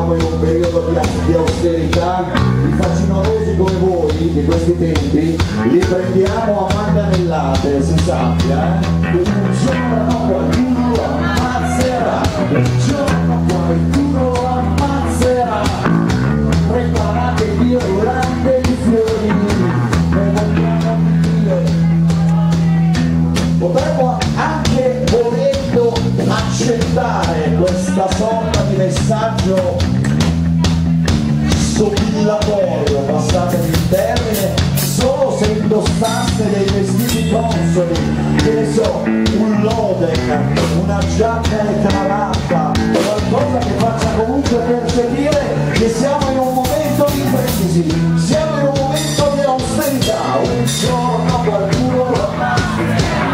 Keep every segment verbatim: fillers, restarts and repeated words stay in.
siamo in un periodo di, di austerità, i facinorosi come voi di questi tempi li prendiamo a manganellate, si sappia, eh? Un giorno qualcuno lo ammazzerà, un giorno qualcuno lo ammazzerà, preparate il violante di fiori, ne vogliamo dire. Potremmo anche, volendo, accettare questa sorta di messaggio sobillatorio, passatemi il termine, solo se indossaste dei vestiti consoli, che ne so, un loden, una giacca e cravatta, qualcosa che faccia comunque percepire che siamo in un momento di crisi, siamo in un momento di austerità, un giorno qualcuno lo ammazzerà.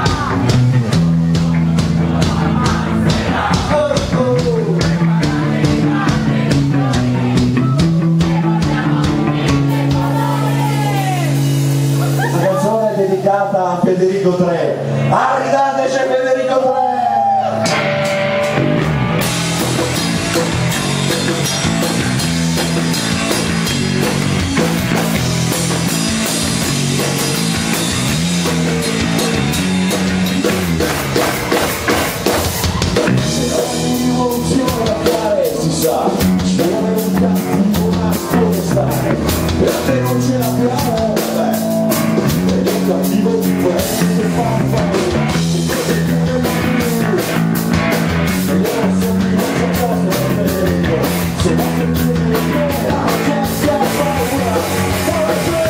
A Federico tre, arridateci Federico tre! Se ogni rivoluzione da fare si sa, ci vuole un cattivo nasco restare, perché non ce l'abbiamo, beh, cattivo differente fa paura, e io non so più cosa posso Federico, se va per dire che si ha paura, forse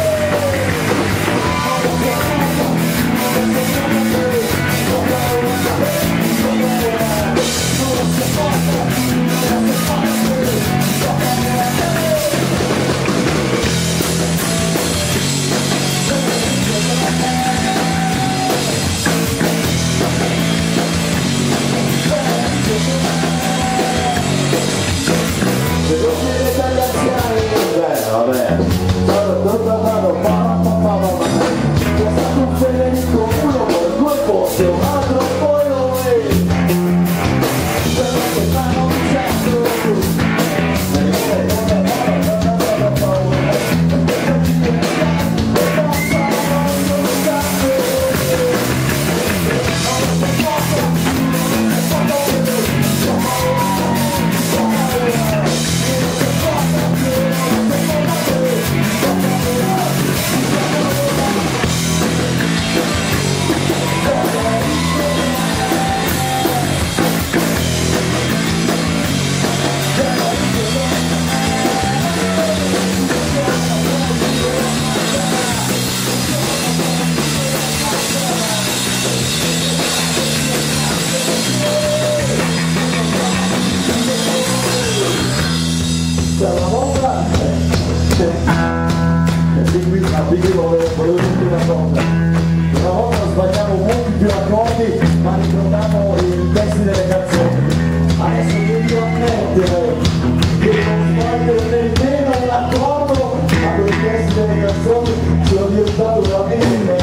volevo dire una cosa, una volta sbagliamo molti più accordi ma ricordiamo i testi delle canzoni, adesso devo ammettere che non sbaglio nemmeno un accordo ma con i testi delle canzoni sono diventato veramente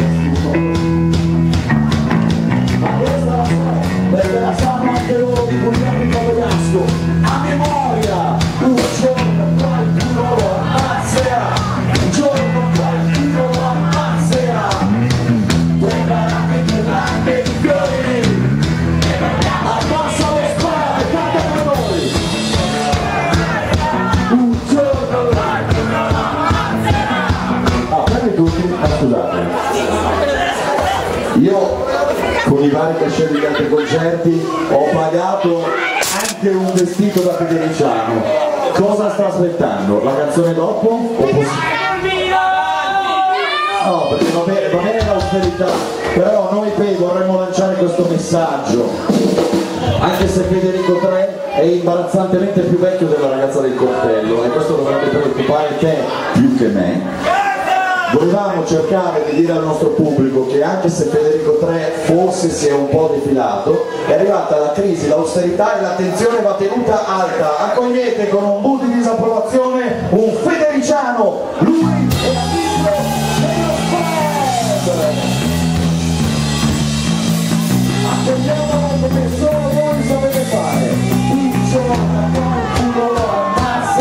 ma questa la so, perché la sanno anche loro di Pugliani di Pagliasco, a memoria, un giorno qualcuno lo ammazzerà, un giorno qualcuno lo ammazzerà, preparate per l'anche di fiori, abbassa le spalle, canta per noi, un giorno qualcuno lo ammazzerà. Ah, fermi tutti, ah, scusate, io con i vari cachet degli altri concerti ho pagato anche un vestito da Federiciano. Cosa sta aspettando? La canzone dopo? O no, perché va bene, va bene l'austerità, però noi poi vorremmo lanciare questo messaggio, anche se Federico tre è imbarazzantemente più vecchio della ragazza del coltello e questo dovrebbe preoccupare te più che me. Volevamo cercare di dire al nostro pubblico che anche se Federico tre forse si è un po' defilato, è arrivata la crisi, l'austerità e l'attenzione va tenuta alta. Accogliete con un bu di disapprovazione un federiciano, lui è l'amico dello sport! Accogliamolo perché solo voi sapete fare, un giorno qualcuno lo ammazza.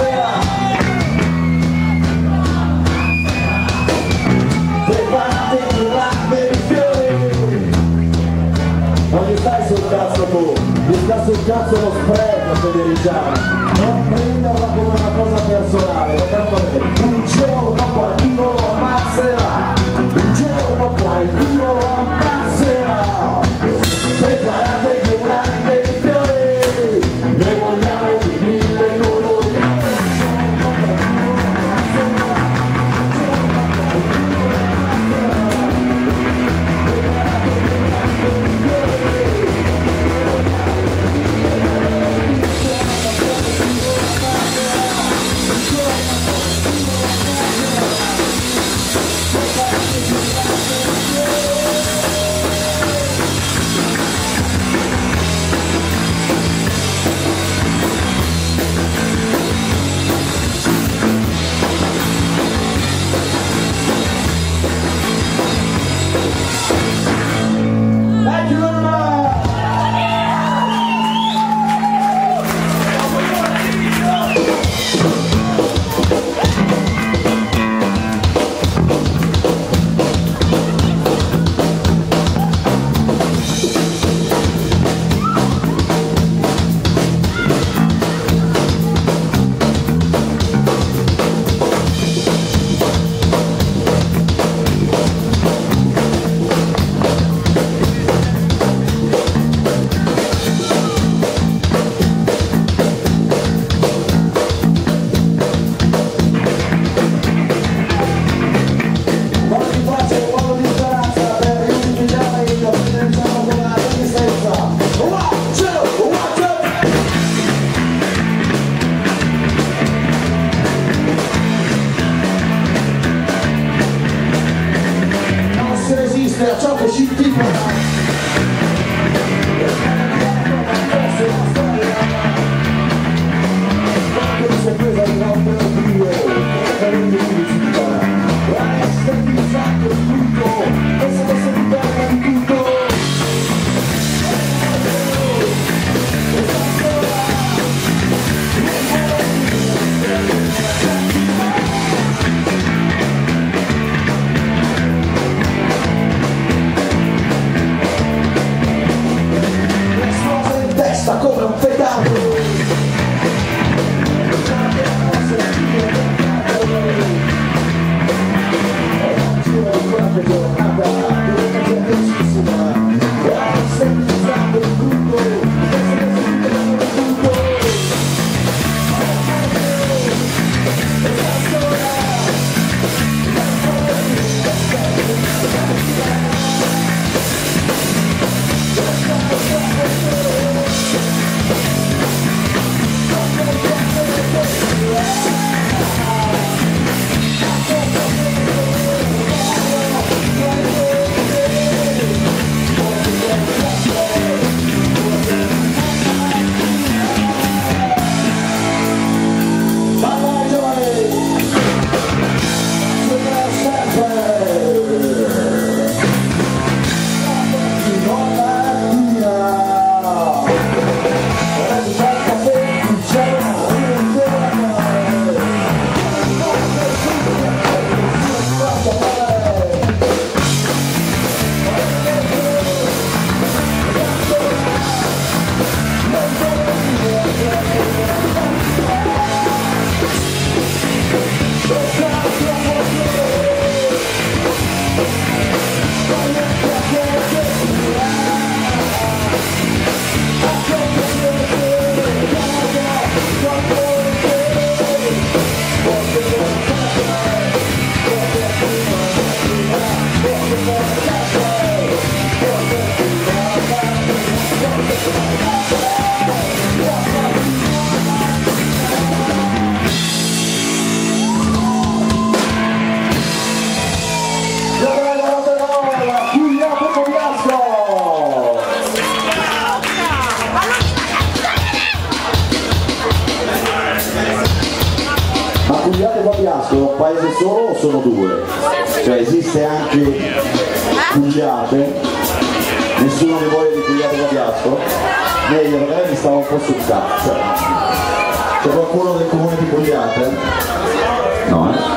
Pugliate Guagliasco è un paese solo o sono due? Cioè esiste anche Pugliate? Nessuno di voi è di Pugliate Guagliasco? Meglio, magari mi stava un po' sul cazzo. C'è qualcuno del comune di Pugliate? No, eh?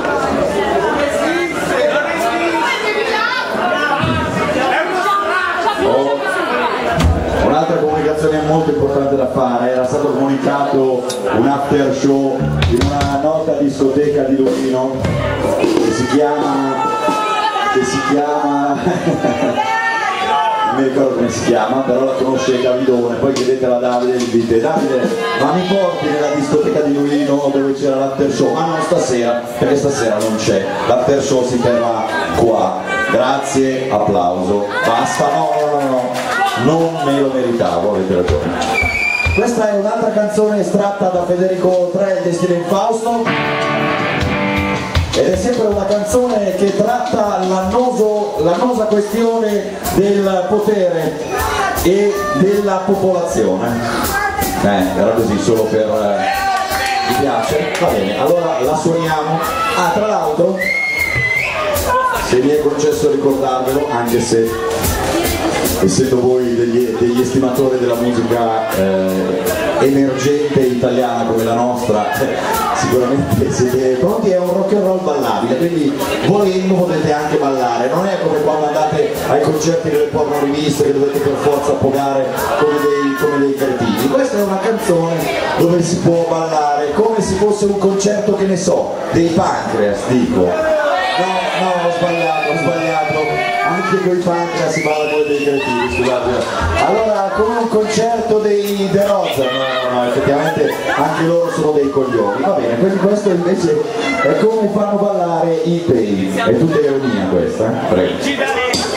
Un'altra comunicazione molto importante da fare: era stato comunicato un after show in una nota discoteca di Luino che si chiama che si chiama non mi ricordo come si chiama, però la conosce Davidone. Poi chiedetela a Davide e gli dite: Davide, ma mi porti nella discoteca di Luino dove c'era l'after show? Ma non stasera, perché stasera non c'è, l'after show si terrà qua. Grazie, applauso, basta. No, no, no, no, non me lo meritavo, avete ragione. Questa è un'altra canzone estratta da Federico tre, Il destino infausto, ed è sempre una canzone che tratta l'annosa questione del potere e della popolazione. Eh, era così, solo per... Eh, mi piace? Va bene, allora la suoniamo. Ah, tra l'altro, se mi è concesso ricordarvelo, anche se essendo voi degli, degli estimatori della musica eh, emergente italiana come la nostra, eh, sicuramente siete pronti. È un rock and roll ballabile, quindi volendo potete anche ballare, non è come quando andate ai concerti delle porno riviste che dovete per forza pogare come dei, come dei cretini. Questa è una canzone dove si può ballare come se fosse un concerto, che ne so, dei Pancreas, dico. No, no, ho sbagliato, ho sbagliato, anche con i Pancreas si balla come dei cretini, scusate. Allora, come un concerto dei The Rozza, no, no, no, effettivamente anche loro sono dei coglioni, va bene, quindi questo invece è come fanno ballare i pei, è tutta ironia questa, eh? Prego.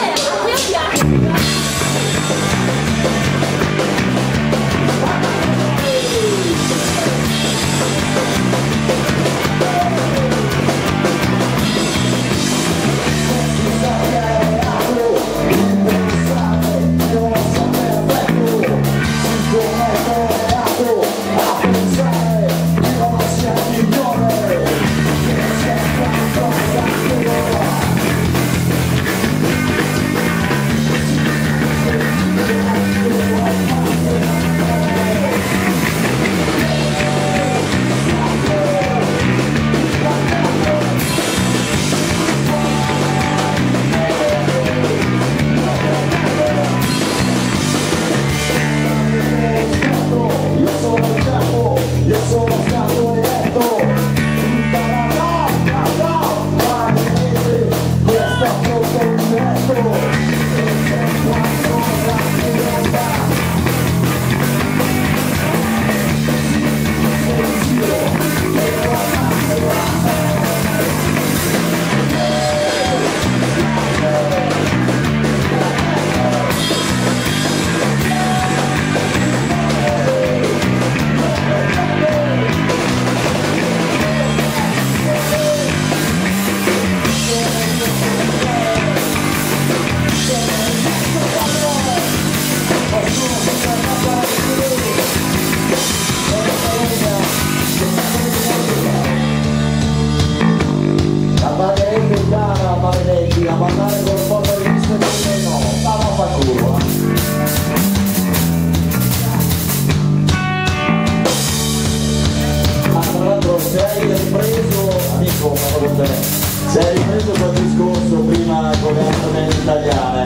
Se hai ripreso quel discorso prima con le altre italiane,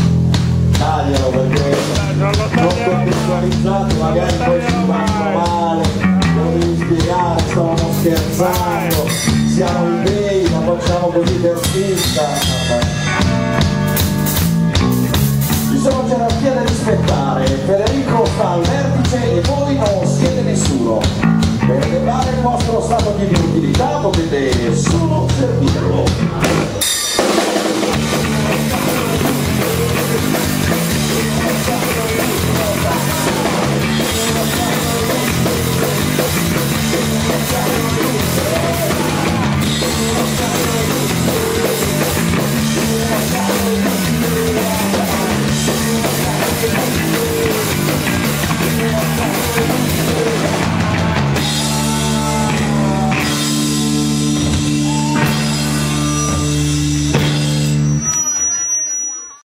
taglialo perché non contestualizzato magari poi si fanno male, lo devi spiegare, stavamo scherzando, siamo i gay, ma facciamo così per finta. Ci sono gerarchie da rispettare, Federico sta al vertice e voi non siete nessuno. Per elevare il vostro stato di inutilità potete solo servirlo.